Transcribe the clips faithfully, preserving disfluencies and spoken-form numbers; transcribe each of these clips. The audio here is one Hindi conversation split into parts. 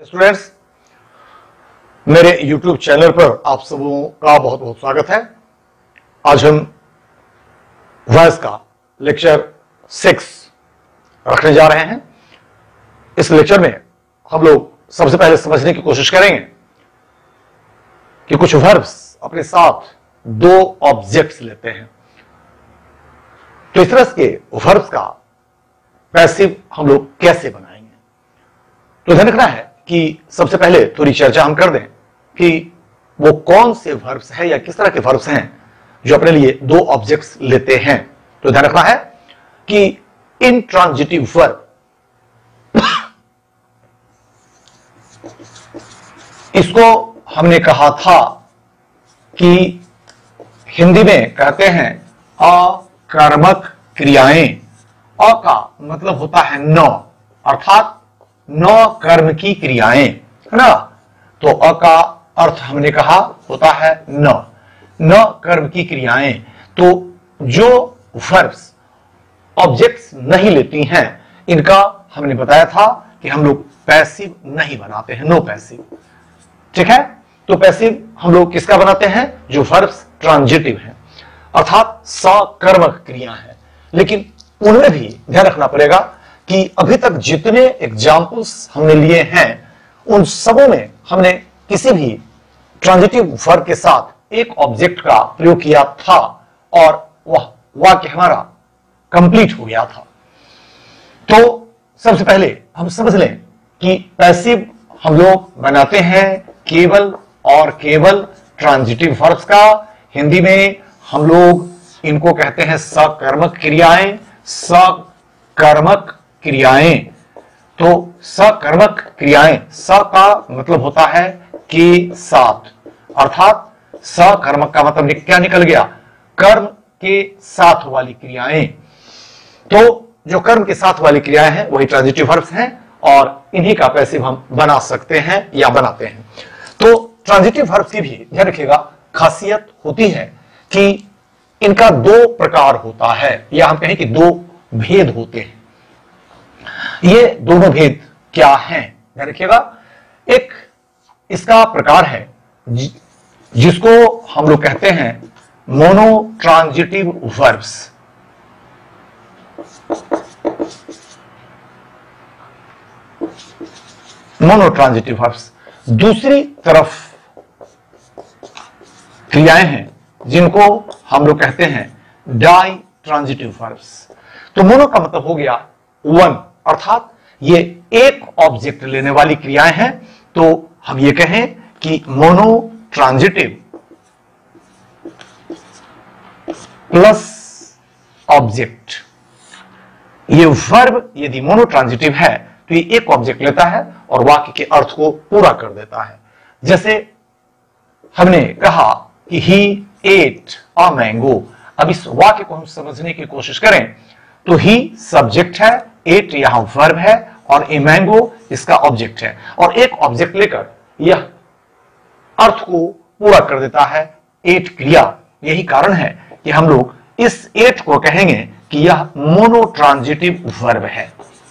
स्टूडेंट्स, मेरे YouTube चैनल पर आप सबों का बहुत बहुत स्वागत है। आज हम वॉइस का लेक्चर सिक्स रखने जा रहे हैं। इस लेक्चर में हम लोग सबसे पहले समझने की कोशिश करेंगे कि कुछ वर्ब्स अपने साथ दो ऑब्जेक्ट्स लेते हैं, तो इस तरह के वर्ब्स का पैसिव हम लोग कैसे बनाएंगे। तो ध्यान रखना है कि सबसे पहले थोड़ी चर्चा हम कर दें कि वो कौन से वर्ब्स हैं या किस तरह के वर्ब्स हैं जो अपने लिए दो ऑब्जेक्ट्स लेते हैं। तो ध्यान रखना है कि इंट्रांजिटिव वर्ब, इसको हमने कहा था कि हिंदी में कहते हैं अकर्मक क्रियाएं। अ का मतलब होता है न, अर्थात न कर्म की क्रियाएं, है ना। तो अ का अर्थ हमने कहा होता है न, न कर्म की क्रियाएं। तो जो वर्ब्स ऑब्जेक्ट्स नहीं लेती हैं, इनका हमने बताया था कि हम लोग पैसिव नहीं बनाते हैं, नो पैसिव। ठीक है, तो पैसिव हम लोग किसका बनाते हैं? जो वर्ब्स ट्रांजिटिव हैं, अर्थात सकर्मक क्रिया है। लेकिन उनमें भी ध्यान रखना पड़ेगा कि अभी तक जितने एग्जाम्पल्स हमने लिए हैं, उन सबों में हमने किसी भी ट्रांजिटिव वर्ब के साथ एक ऑब्जेक्ट का प्रयोग किया था और वह वाक्य हमारा कंप्लीट हो गया था। तो सबसे पहले हम समझ लें कि पैसिव हम लोग बनाते हैं केवल और केवल ट्रांजिटिव वर्ब्स का। हिंदी में हम लोग इनको कहते हैं सकर्मक क्रियाएं, सकर्मक क्रियाएं। तो सकर्मक क्रियाएं, स का मतलब होता है के साथ, अर्थात सकर्मक का मतलब क्या निकल गया? कर्म के साथ वाली क्रियाएं। तो जो कर्म के साथ वाली क्रियाएं हैं वही ट्रांजिटिव वर्ब्स हैं और इन्हीं का पैसिव हम बना सकते हैं या बनाते हैं। तो ट्रांजिटिव वर्ब्स की भी ध्यान रखिएगा खासियत होती है कि इनका दो प्रकार होता है, या हम कहें कि दो भेद होते हैं। ये दोनों भेद क्या हैं? ध्यान रखिएगा। एक इसका प्रकार है जिसको हम लोग कहते हैं मोनोट्रांजिटिव वर्ब्स। Monotransitive verbs. दूसरी तरफ क्रियाएं हैं जिनको हम लोग कहते हैं डाई ट्रांजिटिव वर्ब्स। तो मोनो का मतलब हो गया वन, अर्थात ये एक ऑब्जेक्ट लेने वाली क्रियाएं हैं। तो हम ये कहें कि मोनो ट्रांजिटिव प्लस ऑब्जेक्ट। ये वर्ब यदि मोनो ट्रांजिटिव है तो ये एक ऑब्जेक्ट लेता है और वाक्य के अर्थ को पूरा कर देता है। जैसे हमने कहा कि ही एट अ मैंगो। अब इस वाक्य को हम समझने की कोशिश करें तो ही सब्जेक्ट है, एट यहां वर्ब है और ए मैंगो इसका ऑब्जेक्ट है, और एक ऑब्जेक्ट लेकर यह अर्थ को पूरा कर देता है, एट क्रिया। यही कारण है कि हम लोग इस एट को कहेंगे कि यह मोनोट्रांजिटिव वर्ब है।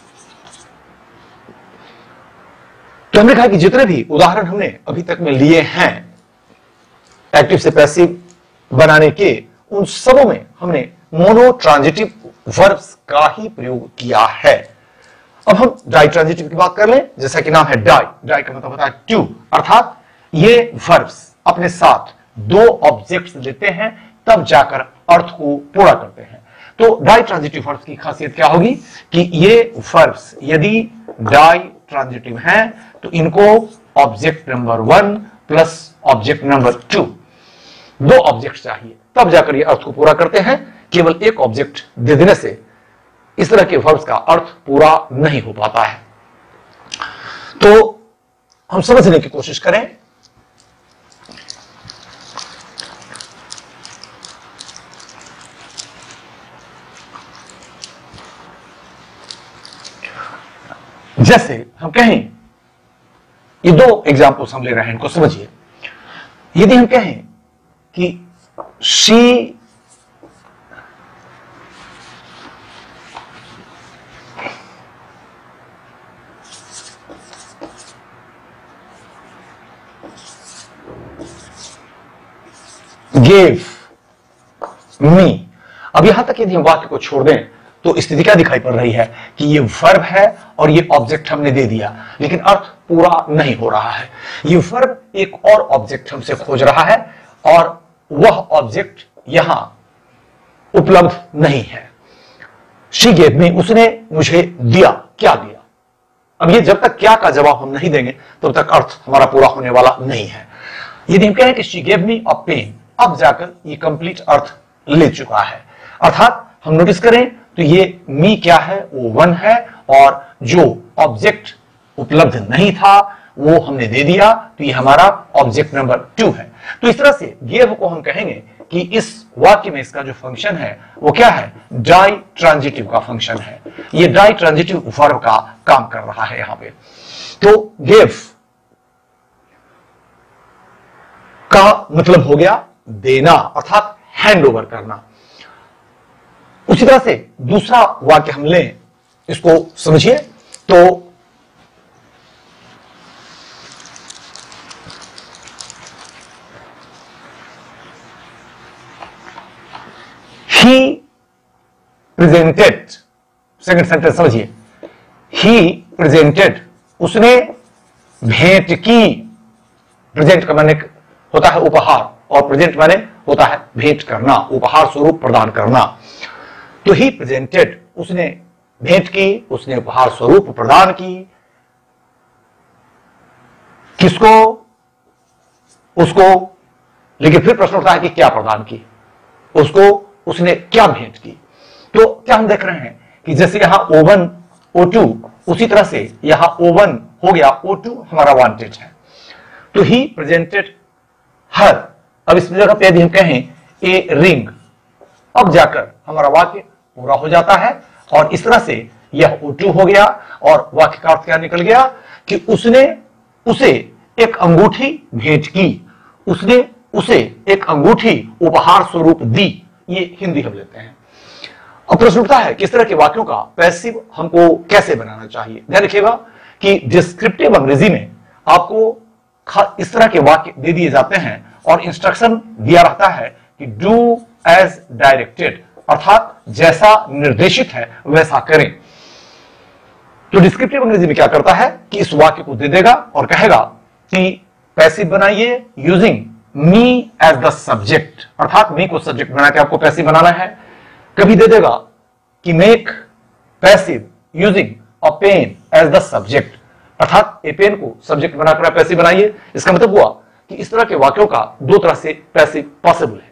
तो हमने कहा कि जितने भी उदाहरण हमने अभी तक में लिए हैं एक्टिव से पैसिव बनाने के, उन सबों में हमने मोनोट्रांजिटिव वर्ब्स का ही प्रयोग किया है। अब हम डाई ट्रांजिटिव की बात कर लें, जैसा कि नाम है डाई। डाई का मतलब होता है टू, अर्थात ये वर्ब्स अपने साथ दो ऑब्जेक्ट्स लेते हैं तब जाकर अर्थ को पूरा करते हैं। तो डाई ट्रांजिटिव वर्ब्स की खासियत क्या होगी कि ये वर्ब्स यदि डाई ट्रांजिटिव हैं तो इनको object number one plus object number two, दो ऑब्जेक्ट चाहिए तब जाकर ये अर्थ को पूरा करते हैं। केवल एक ऑब्जेक्ट दे देने से इस तरह के वर्ब्स का अर्थ पूरा नहीं हो पाता है। तो हम समझने की कोशिश करें। जैसे हम कहें, ये दो एग्जाम्पल्स हम ले रहे हैं, इनको समझिए। यदि हम कहें कि शी गेव मी। अब यहां तक यदि हम वाक्य को छोड़ दें तो स्थिति क्या दिखाई पड़ रही है कि ये वर्ब है और ये ऑब्जेक्ट हमने दे दिया, लेकिन अर्थ पूरा नहीं हो रहा है। ये वर्ब एक और ऑब्जेक्ट हमसे खोज रहा है और वह ऑब्जेक्ट यहां उपलब्ध नहीं है। शी गेव मी, उसने मुझे दिया। क्या दिया? अब ये जब तक क्या का जवाब हम नहीं देंगे तब तक अर्थ हमारा पूरा होने वाला नहीं है। यदि हम कहें कि she gave me a pen, अब जाकर ये कंप्लीट अर्थ ले चुका है। अर्थात हम नोटिस करें तो ये मी क्या है, वो वन है, और जो ऑब्जेक्ट उपलब्ध नहीं था वो हमने दे दिया, तो ये हमारा ऑब्जेक्ट नंबर टू है। तो इस तरह से गेव को हम कहेंगे कि इस वाक्य में इसका जो फंक्शन है वो क्या है, डाई ट्रांजिटिव का फंक्शन है। ये डाई ट्रांजिटिव वर्ब का काम कर रहा है यहां पे। तो गेव का मतलब हो गया देना, अर्थात हैंड ओवर करना। उसी तरह से दूसरा वाक्य हम लें, इसको समझिए। तो ही प्रेजेंटेड, सेकंड सेंटेंस समझिए, ही प्रेजेंटेड, उसने भेंट की। प्रेजेंट का माने होता है उपहार और प्रेजेंट माने होता है भेंट करना, उपहार स्वरूप प्रदान करना। तो ही प्रेजेंटेड, उसने भेंट की, उसने उपहार स्वरूप प्रदान की। किसको? उसको। लेकिन फिर प्रश्न उठता है कि क्या प्रदान की, उसको उसने क्या भेंट की। तो क्या हम देख रहे हैं कि जैसे यहां ओ वन ओ टू, उसी तरह से यहां ओ वन हो गया, ओ टू हमारा वांटेड है। तो ही प्रेजेंटेड हर। अब इस जगह पे यदि हम कहें ए रिंग, अब जाकर हमारा वाक्य पूरा हो जाता है और इस तरह से यह ओ टू हो गया और वाक्य का अर्थ क्या निकल गया कि उसने उसे एक अंगूठी भेंट की, उसने उसे एक अंगूठी उपहार स्वरूप दी। ये हिंदी हम लेते हैं। अब प्रश्न उठता है किस तरह के वाक्यों का पैसिव हमको कैसे बनाना चाहिए। ध्यान रखिएगा कि डिस्क्रिप्टिव अंग्रेजी में आपको इस तरह के वाक्य दे दिए जाते हैं और इंस्ट्रक्शन दिया रहता है कि डू एज डायरेक्टेड, अर्थात जैसा निर्देशित है वैसा करें। तो डिस्क्रिप्टिव अंग्रेजी में क्या करता है कि इस वाक्य को दे देगा और कहेगा कि पैसिव बनाइए using me as the subject, अर्थात मी को सब्जेक्ट बना के आपको पैसिव बनाना है। कभी दे देगा कि make passive using a pen as the subject, अर्थात ए पेन को सब्जेक्ट बनाकर पैसिव बनाइए। इसका मतलब हुआ कि इस तरह के वाक्यों का दो तरह से पैसिव पॉसिबल है।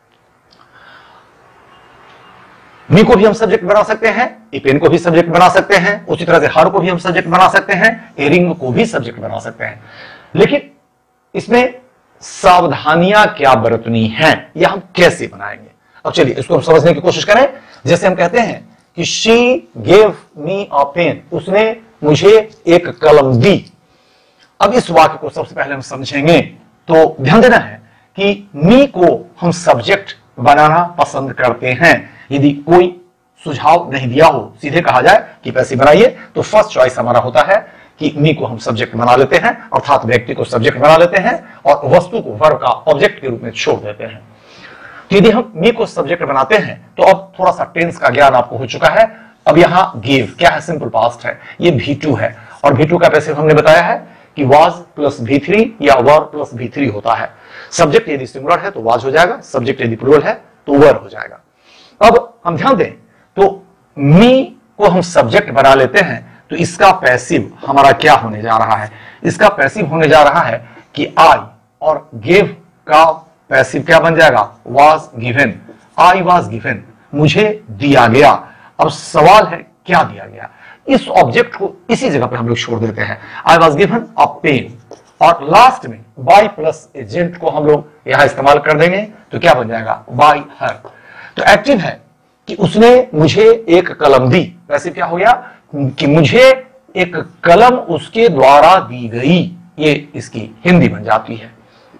मी को भी हम सब्जेक्ट बना सकते हैं, ए पेन को भी सब्जेक्ट बना सकते हैं, उसी तरह से हर को भी हम सब्जेक्ट बना सकते हैं, ए रिंग को भी सब्जेक्ट बना सकते हैं। लेकिन इसमें सावधानियां क्या बरतनी हैं या हम कैसे बनाएंगे। अब चलिए इसको हम समझने की कोशिश करें। जैसे हम कहते हैं कि she gave me a pen, उसने मुझे एक कलम दी। अब इस वाक्य को सबसे पहले हम समझेंगे तो ध्यान देना है कि मी को हम सब्जेक्ट बनाना पसंद करते हैं। यदि कोई सुझाव नहीं दिया हो, सीधे कहा जाए कि पैसिव बनाइए, तो फर्स्ट चॉइस हमारा होता है कि मी को हम सब्जेक्ट बना लेते हैं, अर्थात व्यक्ति को सब्जेक्ट बना लेते हैं और वस्तु को वर्ब का ऑब्जेक्ट के रूप में छोड़ देते हैं। तो यदि हम मी को सब्जेक्ट बनाते हैं तो अब थोड़ा सा टेंस का ज्ञान आपको हो चुका है। अब यहां गिव क्या है, सिंपल पास्ट है, ये भी टू है और भी टू का पैसिव हमने बताया है कि वाज प्लस भी थ्री या वर प्लस भी थ्री होता है। सब्जेक्ट यदि सिंगुलर है तो वाज हो जाएगा, सब्जेक्ट यदि प्लूरल है तो वर हो जाएगा। अब हम ध्यान दें तो मी को हम सब्जेक्ट बना लेते हैं तो इसका पैसिव हमारा क्या होने जा रहा है, इसका पैसिव होने जा रहा है कि आई, और गिव का पैसिव क्या बन जाएगा, was given. I was given, मुझे दिया गया। अब सवाल है क्या दिया गया, इस ऑब्जेक्ट को इसी जगह पे हम लोग छोड़ देते हैं। I was given a pen और लास्ट में बाय प्लस एजेंट को हम लोग यहां इस्तेमाल कर देंगे तो क्या बन जाएगा, बाय हर। तो एक्टिव है कि उसने मुझे एक कलम दी, पैसिव क्या हो गया कि मुझे एक कलम उसके द्वारा दी गई। ये इसकी हिंदी बन जाती है।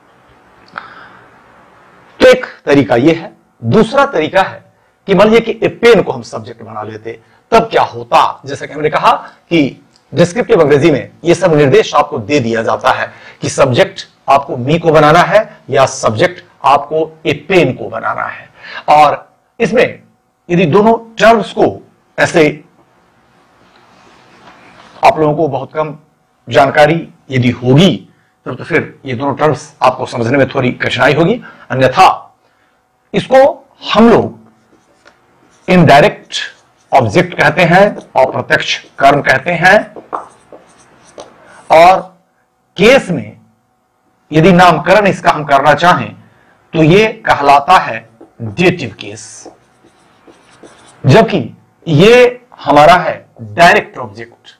तो एक तरीका यह है। दूसरा तरीका है कि मान लीजिए कि ए पेन को हम सब्जेक्ट बना लेते, तब क्या होता। जैसे कि हमने कहा कि डिस्क्रिप्टिव अंग्रेजी में यह सब निर्देश आपको दे दिया जाता है कि सब्जेक्ट आपको मी को बनाना है या सब्जेक्ट आपको ए पेन को बनाना है। और इसमें यदि दोनों टर्म्स को ऐसे, आप लोगों को बहुत कम जानकारी यदि होगी तो, तो फिर ये दोनों टर्म्स आपको समझने में थोड़ी कठिनाई होगी। अन्यथा इसको हम लोग इनडायरेक्ट ऑब्जेक्ट कहते हैं, अप्रत्यक्ष कर्म कहते हैं। और केस में यदि नामकरण इसका हम करना चाहें तो ये कहलाता है डेटिव केस, जबकि ये हमारा है डायरेक्ट ऑब्जेक्ट।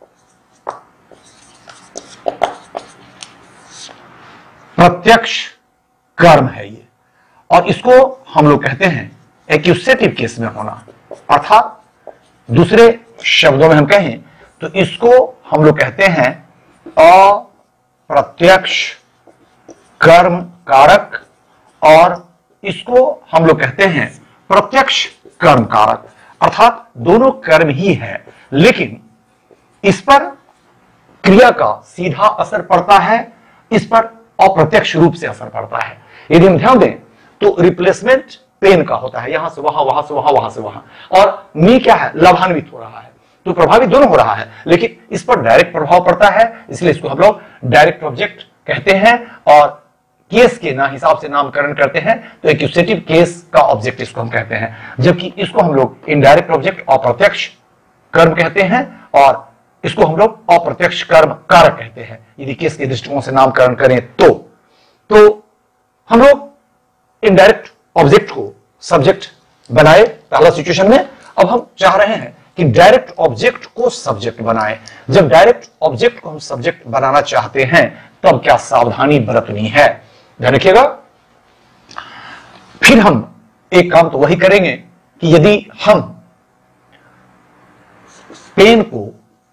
प्रत्यक्ष कर्म है ये, और इसको हम लोग कहते हैं एक्यूसेटिव केस में होना। अर्थात दूसरे शब्दों में हम कहें तो इसको हम लोग कहते हैं अप्रत्यक्ष कर्म कारक, और इसको हम लोग कहते हैं प्रत्यक्ष कर्म कारक। अर्थात दोनों कर्म ही है, लेकिन इस पर क्रिया का सीधा असर पड़ता है, इस पर अप्रत्यक्ष रूप से असर पड़ता है। यदि हम ध्यान दें तो रिप्लेसमेंट पेन का होता है, यहां से वहां, वहां से वहां, वहां से वहां, और मी क्या है, लाभान्वित हो रहा है, तो प्रभावित दोनों हो रहा है, लेकिन इस पर डायरेक्ट प्रभाव पड़ता है, इसलिए इसको हम लोग डायरेक्ट ऑब्जेक्ट कहते हैं। और केस के ना हिसाब से नामकरण करते हैं तो एक्यूसेटिव केस का ऑब्जेक्ट इसको हम कहते हैं, जबकि इसको हम लोग इनडायरेक्ट ऑब्जेक्ट अप्रत्यक्ष कर्म कहते हैं, और इसको हम लोग अप्रत्यक्ष कर्म कारक कहते हैं यदि केस के दृष्टिकोण से नामकरण करें तो। तो हम लोग इनडायरेक्ट ऑब्जेक्ट को सब्जेक्ट बनाए पहला सिचुएशन में। अब हम चाह रहे हैं कि डायरेक्ट ऑब्जेक्ट को सब्जेक्ट बनाए। जब डायरेक्ट ऑब्जेक्ट को हम सब्जेक्ट बनाना चाहते हैं तब क्या सावधानी बरतनी है, ध्यान रखिएगा। फिर हम एक काम तो वही करेंगे कि यदि हम पेन को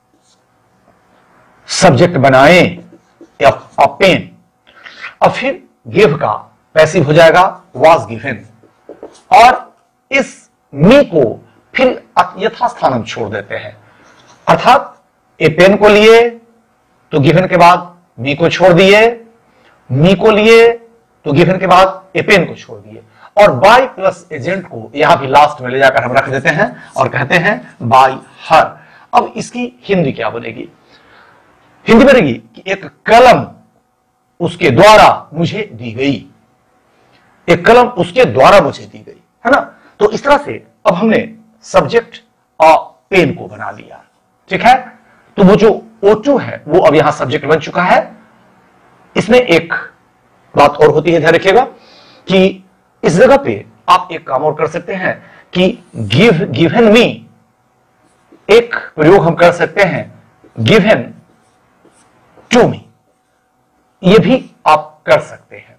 सब्जेक्ट बनाएं या पेन, और फिर गिव का पैसिव हो जाएगा वाज गिवन, और इस मी को फिर यथास्थान हम छोड़ देते हैं। अर्थात ए पेन को लिए तो गिवन के बाद मी को छोड़ दिए, मी को लिए तो गिवन के बाद ए पेन को छोड़ दिए, और बाय प्लस एजेंट को यहां भी लास्ट में ले जाकर हम रख देते हैं और कहते हैं बाय हर। अब इसकी हिंदी क्या बनेगी? हिंदी बनेगी कि एक कलम उसके द्वारा मुझे दी गई, एक कलम उसके द्वारा मुझे दी गई, है ना। तो इस तरह से अब हमने सब्जेक्ट और पेन को बना लिया, ठीक है। तो वो जो ओ टू है वो अब यहां सब्जेक्ट बन चुका है। इसमें एक बात और होती है, ध्यान रखिएगा कि इस जगह पे आप एक काम और कर सकते हैं कि गिव गिवन मी, एक प्रयोग हम कर सकते हैं गिवन टू मी, ये भी आप कर सकते हैं।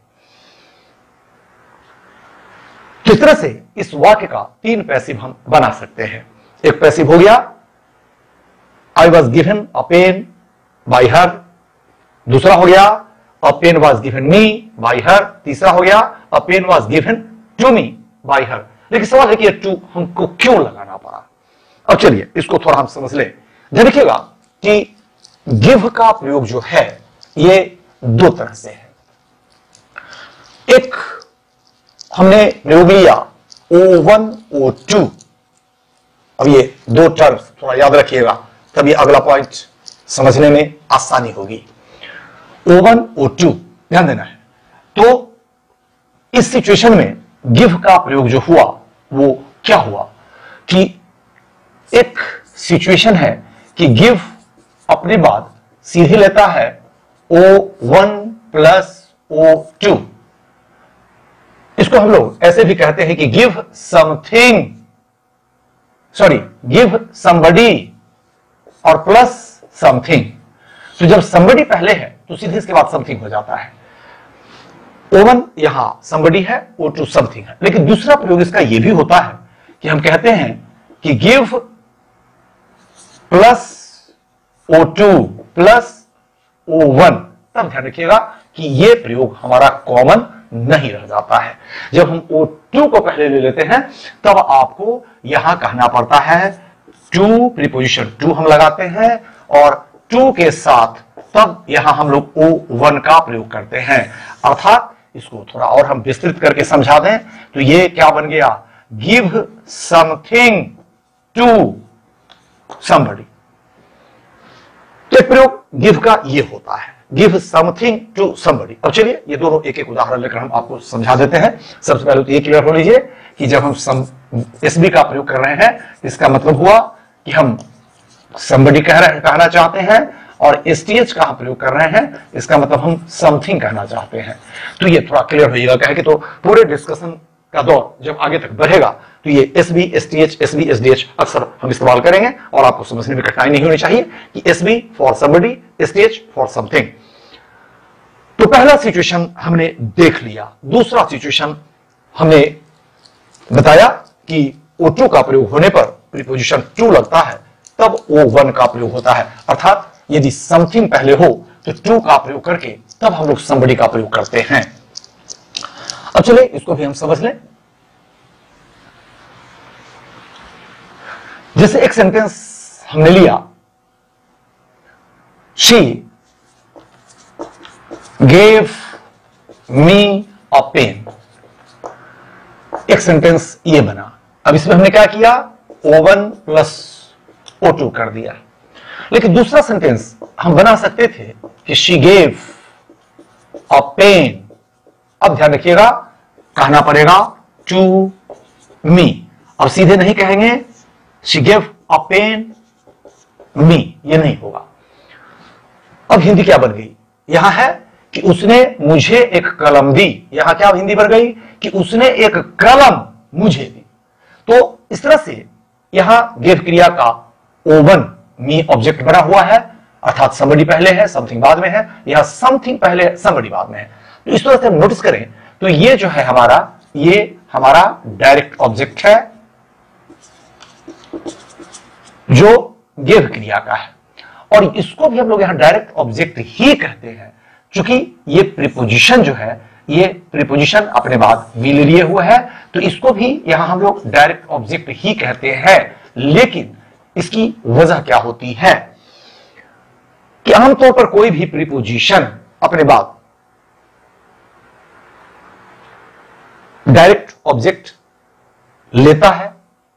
किस तरह से इस वाक्य का तीन पैसिव हम बना सकते हैं। एक पैसिव हो गया I was given a pen by her, दूसरा हो गया a pen was given me by her, तीसरा हो गया a pen was given to me by her. लेकिन सवाल है कि ये टू हमको क्यों लगाना पड़ा। अब चलिए इसको थोड़ा हम समझ लें। ध्यान रखिएगा कि गिव का प्रयोग जो है ये दो तरह से है। एक हमने प्रयोग लिया ओ वन ओ टू। अब ये दो टर्म्स थोड़ा याद रखिएगा, तब ये अगला पॉइंट समझने में आसानी होगी। ओ वन ओ टू ध्यान देना है। तो इस सिचुएशन में गिव का प्रयोग जो हुआ वो क्या हुआ कि एक सिचुएशन है कि गिव अपने बाद सीधे लेता है O one plus O two. इसको हम लोग ऐसे भी कहते हैं कि give something, sorry give somebody और प्लस समथिंग। तो जब समबडी पहले है तो सीधे इसके बाद समथिंग हो जाता है। ओ वन यहां समबडी है, ओ टू समथिंग है। लेकिन दूसरा प्रयोग इसका यह भी होता है कि हम कहते हैं कि give plus O two plus O one. तब ध्यान रखिएगा कि यह प्रयोग हमारा कॉमन नहीं रह जाता है। जब हम ओ टू को पहले ले लेते हैं तब आपको यहां कहना पड़ता है टू, प्रीपोजिशन टू हम लगाते हैं और टू के साथ तब यहां हम लोग ओ वन का प्रयोग करते हैं। अर्थात इसको थोड़ा और हम विस्तृत करके समझा दें तो ये क्या बन गया, गिव समथिंग टू समबडी। तो एक प्रयोग गिव का ये होता है, गिव समथिंग टू समबडी। अब चलिए ये दोनों एक एक उदाहरण लेकर हम आपको समझा देते हैं। सबसे पहले तो ये क्लियर हो लीजिए कि जब हम सम एसबी का प्रयोग कर रहे हैं इसका मतलब हुआ कि हम समबडी कह रहे कहना चाहते हैं, और एसटीएच का हम प्रयोग कर रहे हैं इसका मतलब हम समथिंग कहना चाहते हैं। तो ये थोड़ा क्लियर होइएगा, कहे कि तो पूरे डिस्कशन का दौर जब आगे तक बढ़ेगा तो ये एसबी, एसटीएच, एसबी, एसडीएच अक्सर हम इस्तेमाल करेंगे और आपको समझने में कठिनाई नहीं होनी चाहिए कि SB for somebody, STH for something. तो पहला सिचुएशन हमने देख लिया। दूसरा सिचुएशन हमने बताया कि ओ टू का प्रयोग होने पर प्रीपोजिशन टू लगता है, तब ओ वन का प्रयोग होता है। अर्थात यदि समथिंग पहले हो तो टू का प्रयोग करके तब हम लोग समबडी का प्रयोग करते हैं। अब चलिए इसको भी हम समझ लें। जैसे एक सेंटेंस हमने लिया, she gave me a pen. एक सेंटेंस ये बना। अब इसमें हमने क्या किया, O one plus O two कर दिया। लेकिन दूसरा सेंटेंस हम बना सकते थे कि शी गेव अ पेन। अब ध्यान रखिएगा, कहना पड़ेगा टू मी। अब सीधे नहीं कहेंगे she gave a pen me, ये नहीं होगा। अब हिंदी क्या बन गई, यहां है कि उसने मुझे एक कलम दी। यहां क्या हिंदी बन गई कि उसने एक कलम मुझे दी। तो इस तरह से यहां गेव क्रिया का ओ वन मी ऑब्जेक्ट बना हुआ है, अर्थात समबडी पहले है, समथिंग बाद में है। यहां समथिंग पहले है, समबडी बाद में है। तो इस तरह से हम नोटिस करें तो ये जो है हमारा, ये हमारा डायरेक्ट ऑब्जेक्ट है जो गिव क्रिया का है, और इसको भी हम लोग यहां डायरेक्ट ऑब्जेक्ट ही कहते हैं, क्योंकि ये प्रीपोजिशन जो है, ये प्रीपोजिशन अपने बाद विल लिए हुए है, तो इसको भी यहां हम लोग डायरेक्ट ऑब्जेक्ट ही कहते हैं। लेकिन इसकी वजह क्या होती है कि आमतौर पर कोई भी प्रीपोजिशन अपने बाद डायरेक्ट ऑब्जेक्ट लेता है,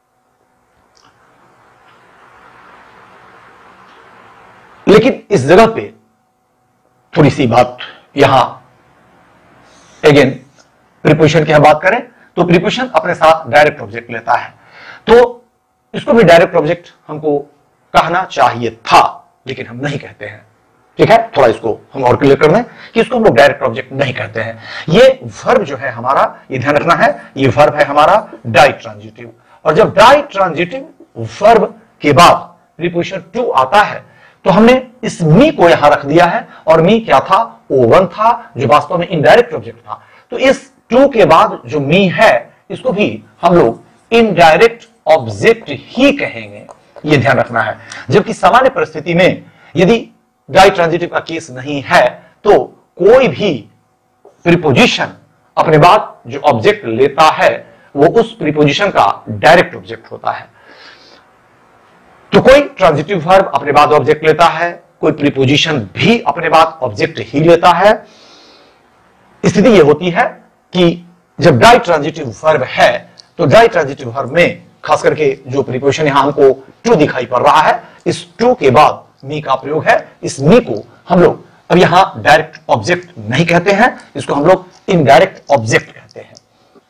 लेकिन इस जगह पे थोड़ी सी बात यहां अगेन प्रीपोजिशन की हम बात करें तो प्रीपोजिशन अपने साथ डायरेक्ट ऑब्जेक्ट लेता है, तो इसको भी डायरेक्ट ऑब्जेक्ट हमको कहना चाहिए था, लेकिन हम नहीं कहते हैं। ठीक है, थोड़ा इसको हम और क्लियर कर दें कि इसको हम लोग डायरेक्ट ऑब्जेक्ट नहीं कहते हैं। ये वर्ब जो है हमारा, ये ध्यान रखना है, ये वर्ब है हमारा डाई ट्रांजिटिव, और जब डाई ट्रांजिटिव वर्ब के बाद प्रीपोजिशन टू आता है तो हमने इस मी को यहां रख दिया है, और मी क्या था, ओ वन था, जो वास्तव में इनडायरेक्ट ऑब्जेक्ट था। तो इस टू के बाद जो मी है इसको भी हम लोग इनडायरेक्ट ऑब्जेक्ट ही कहेंगे, ये ध्यान रखना है। जबकि सामान्य परिस्थिति में यदि डाई ट्रांजिटिव का केस नहीं है तो कोई भी प्रीपोजिशन अपने बाद जो ऑब्जेक्ट लेता है वो उस प्रीपोजिशन का डायरेक्ट ऑब्जेक्ट होता है। तो कोई ट्रांजिटिव वर्ब अपने बाद ऑब्जेक्ट लेता है, कोई प्रीपोजिशन भी अपने बाद ऑब्जेक्ट ही लेता है। स्थिति यह होती है कि जब डाई ट्रांजिटिव वर्ब है तो डाई ट्रांजिटिव वर्ब में खास करके जो प्रीपोजिशन यहां हमको टू दिखाई पड़ रहा है, इस टू के बाद मी का प्रयोग है। इस मी को हम लोग अब यहां डायरेक्ट ऑब्जेक्ट नहीं कहते हैं, इसको हम लोग इनडायरेक्ट ऑब्जेक्ट कहते हैं।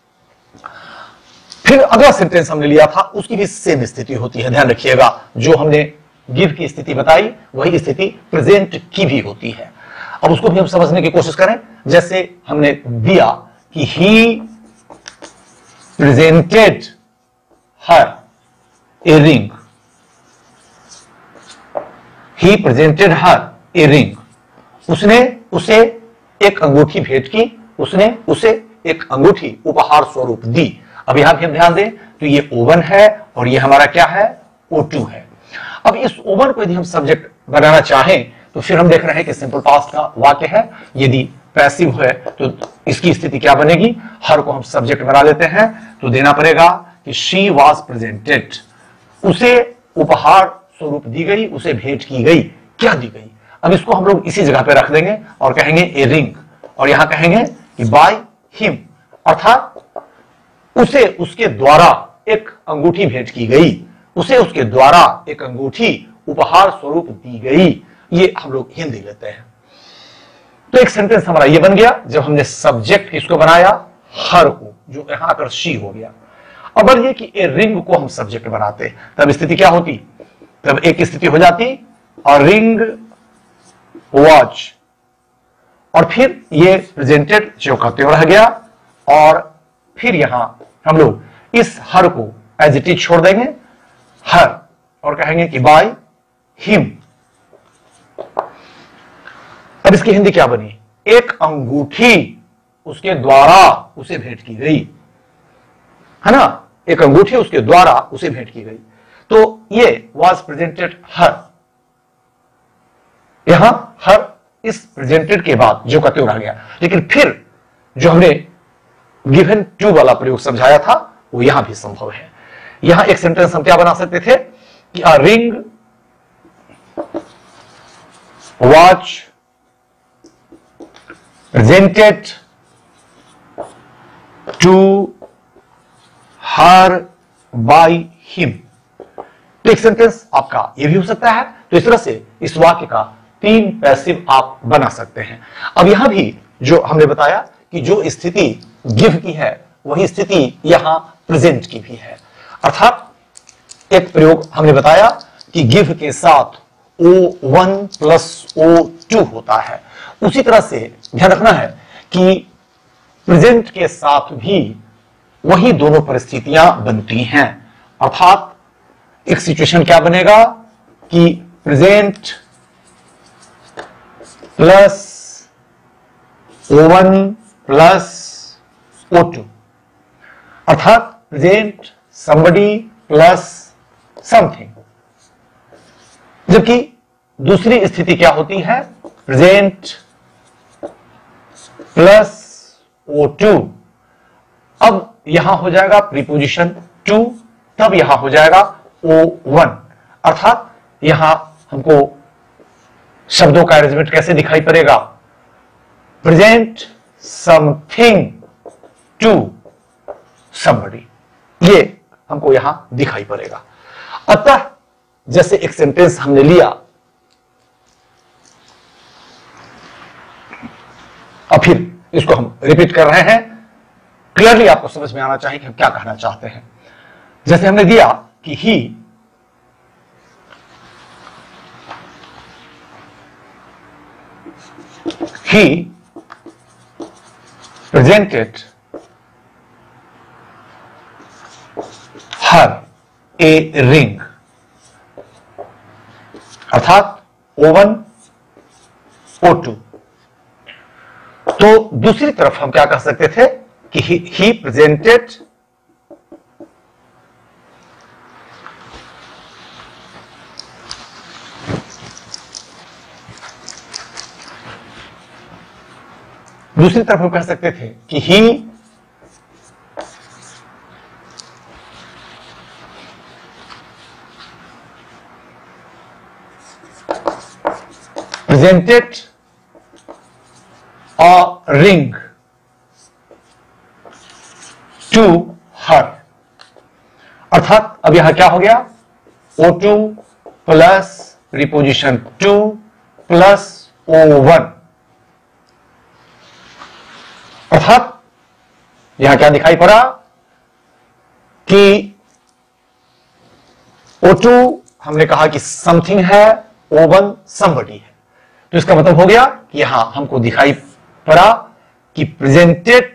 फिर अगला सेंटेंस हमने लिया था, उसकी भी सेम स्थिति होती है। ध्यान रखिएगा, जो हमने गिव की स्थिति बताई वही स्थिति प्रेजेंट की भी होती है। अब उसको भी हम समझने की कोशिश करें। जैसे हमने दिया कि he presented her a ring, he presented her a ring, उसने उसे एक अंगूठी भेंट की, उसने उसे एक अंगूठी उपहार स्वरूप दी। अब यहां भी हम ध्यान दें तो ये ओ वन है और ये हमारा क्या है, ओ टू है। अब इस ओ वन को यदि हम सब्जेक्ट बनाना चाहें तो फिर हम देख रहे हैं कि सिंपल पास्ट का वाक्य है। यदि पैसिव है तो इसकी स्थिति क्या बनेगी, हर को हम सब्जेक्ट बना लेते हैं तो देना पड़ेगा कि शी वॉज प्रेजेंटेड, उसे उपहार स्वरूप दी गई, उसे भेंट की गई। क्या दी गई, अब इसको हम लोग इसी जगह पे रख देंगे और कहेंगे ए रिंग, और यहां कहेंगे कि बाय हिम, अर्थात उसे उसके द्वारा एक अंगूठी भेंट की गई, उसे उसके द्वारा एक अंगूठी उपहार स्वरूप दी गई। ये हम लोग हिंदी लेते हैं। तो एक सेंटेंस हमारा ये बन गया जब हमने सब्जेक्ट इसको बनाया हर को, जो यहां आकर शी हो गया। अब ये कि ए रिंग को हम सब्जेक्ट बनाते, तब स्थिति क्या होती? तब एक स्थिति हो जाती अ रिंग वॉच, और फिर ये प्रेजेंटेड जो कहते हो रह गया, और फिर यहां हम लोग इस हर को एज इट इज छोड़ देंगे हर, और कहेंगे कि बाय हिम। अब इसकी हिंदी क्या बनी? एक अंगूठी उसके द्वारा उसे भेंट की गई, है ना? एक अंगूठी उसके द्वारा उसे भेंट की गई। तो ये वॉज प्रेजेंटेड हर, यहां हर इस प्रेजेंटेड के बाद जो कहते रह गया, लेकिन फिर जो हमने गिवन टू वाला प्रयोग समझाया था वो यहां भी संभव है। यहां एक सेंटेंस हम क्या बना सकते थे कि a ring was presented to her by him. तो एक सेंटेंस आपका यह भी हो सकता है। तो इस तरह से इस वाक्य का तीन पैसिव आप बना सकते हैं। अब यहां भी जो हमने बताया कि जो स्थिति गिव की है वही स्थिति यहां प्रेजेंट की भी है, अर्थात एक प्रयोग हमने बताया कि गिव के साथ O one plus O two होता है। उसी तरह से ध्यान रखना है कि प्रेजेंट के साथ भी वही दोनों परिस्थितियां बनती हैं, अर्थात एक सिचुएशन क्या बनेगा कि present plus O one plus O two, अर्थात प्रेजेंट somebody प्लस समथिंग। जबकि दूसरी स्थिति क्या होती है? Present plus O two. अब यहां हो जाएगा प्रीपोजिशन टू, तब यहां हो जाएगा ओ वन, अर्थात यहां हमको शब्दों का अरेंजमेंट कैसे दिखाई पड़ेगा? प्रेजेंट समथिंग टू somebody, ये हमको यहां दिखाई पड़ेगा। अतः जैसे एक सेंटेंस हमने लिया, अब फिर इसको हम रिपीट कर रहे हैं, क्लियरली आपको समझ में आना चाहिए कि हम क्या कहना चाहते हैं। जैसे हमने दिया कि ही ही presented her a ring, अर्थात ओ वन ओ टू। तो दूसरी तरफ हम क्या कह सकते थे कि ही प्रेजेंटेड दूसरी तरफ हम कह सकते थे कि ही presented a ring to her, अर्थात अब यहां क्या हो गया? O two plus preposition to plus O one, अर्थात यहां क्या दिखाई पड़ा कि ओ टू हमने कहा कि समथिंग है, ओ वन somebody है। तो इसका मतलब हो गया कि यहां हमको दिखाई पड़ा कि प्रेजेंटेड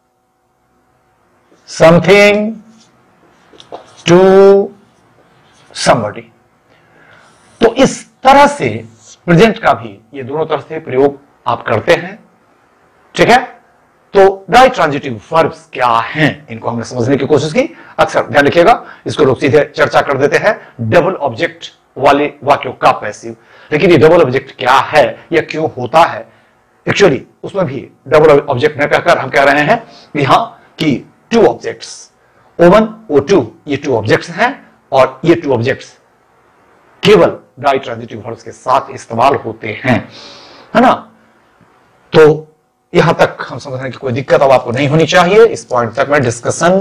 समथिंग टू somebody। तो इस तरह से प्रेजेंट का भी ये दोनों तरह से प्रयोग आप करते हैं, ठीक है? तो राइट ट्रांजिटिव वर्ब्स क्या हैं, इनको हमने समझने की कोशिश की। अक्सर ध्यान रखिएगा, इसको लोग सीधे चर्चा कर देते हैं डबल ऑब्जेक्ट वाले वाक्यों का पैसिव, लेकिन ये डबल ऑब्जेक्ट क्या है या क्यों होता है? एक्चुअली उसमें भी डबल ऑब्जेक्ट न कहकर हम कह रहे हैं यहां कि two objects, O one O two, ये टू ऑब्जेक्ट्स हैं, और ये टू ऑब्जेक्ट्स केवल राइट ट्रांजिटिव वर्ब्स के साथ इस्तेमाल होते हैं, है ना? तो यहां तक हम समझने की कोई दिक्कत अब आपको नहीं होनी चाहिए। इस पॉइंट तक मैं डिस्कशन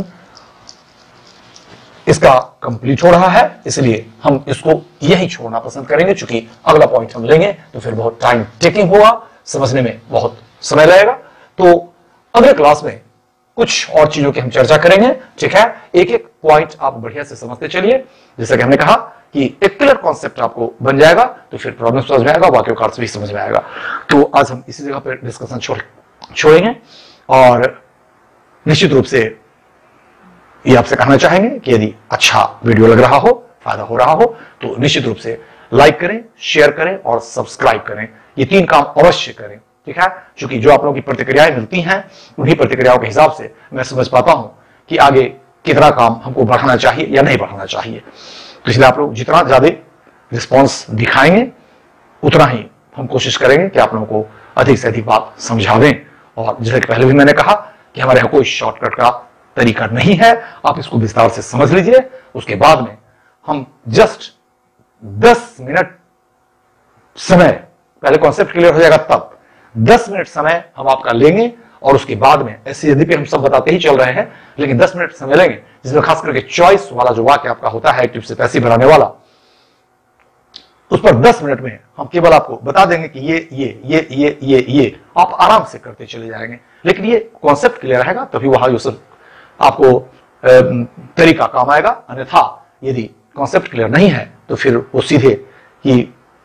इसका कंप्लीट हो रहा है, इसलिए हम इसको यही छोड़ना पसंद करेंगे। चूंकि अगला पॉइंट हम लेंगे तो फिर बहुत टाइम टेकिंग होगा, समझने में बहुत समय लगेगा। तो अगले क्लास में कुछ और चीजों की हम चर्चा करेंगे, ठीक है। एक एक पॉइंट आप बढ़िया से समझते चलिए। जैसा कि हमने कहा कि एक क्लियर कॉन्सेप्ट आपको बन जाएगा तो फिर प्रॉब्लम समझ में आएगा, वाक्यों का अर्थ भी समझ में आएगा। तो आज हम इसी जगह पर डिस्कशन छोड़ छोड़ेंगे और निश्चित रूप से ये आपसे कहना चाहेंगे कि यदि अच्छा वीडियो लग रहा हो, फायदा हो रहा हो, तो निश्चित रूप से लाइक करें, शेयर करें और सब्सक्राइब करें। ये तीन काम अवश्य करें, ठीक है। क्योंकि जो आप लोगों की प्रतिक्रियाएं मिलती हैं, उन्हीं प्रतिक्रियाओं के हिसाब से मैं समझ पाता हूं कि आगे कितना काम हमको बढ़ाना चाहिए या नहीं बढ़ाना चाहिए। तो इसलिए आप लोग जितना ज्यादा रिस्पॉन्स दिखाएंगे, उतना ही हम कोशिश करेंगे कि आप लोगों को अधिक से अधिक बात समझावें। और जैसे कि पहले भी मैंने कहा कि हमारे यहां कोई शॉर्टकट का तरीका नहीं है, आप इसको विस्तार से समझ लीजिए। उसके बाद में हम जस्ट दस मिनट समय, पहले कॉन्सेप्ट क्लियर हो जाएगा तब दस मिनट समय हम आपका लेंगे और उसके बाद में ऐसे यद्यपि हम सब बताते ही चल रहे हैं, लेकिन दस मिनट समय लेंगे जिसमें खास करके चॉइस वाला जो वाक्य आपका होता है एक्टिव से पैसिव बनाने वाला, उस पर दस मिनट में हम केवल आपको बता देंगे कि ये ये ये ये ये ये आप आराम से करते चले जाएंगे। लेकिन ये कॉन्सेप्ट क्लियर रहेगा तभी वहां जो सब आपको तरीका काम आएगा। अन्यथा यदि कॉन्सेप्ट क्लियर नहीं है तो फिर वो सीधे कि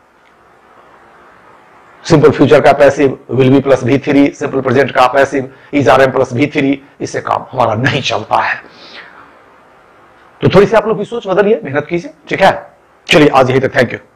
सिंपल फ्यूचर का passive will be plus V three, simple present का passive is are am plus V three, इससे काम हमारा नहीं चलता है। तो थोड़ी सी आप लोग की सोच बदलिए, मेहनत कीजिए, ठीक है। चलिए आज यही तक, थैंक यू।